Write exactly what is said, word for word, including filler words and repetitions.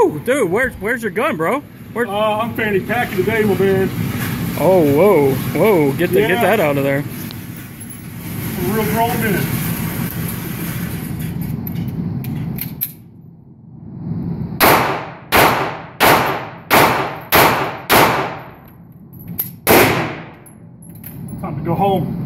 Woo, dude, where's where's your gun, bro? Where? Uh, I'm Fanny packing today, my man. Oh, whoa, whoa, get the yeah. get that out of there. I'm a real grown man. Time to go home.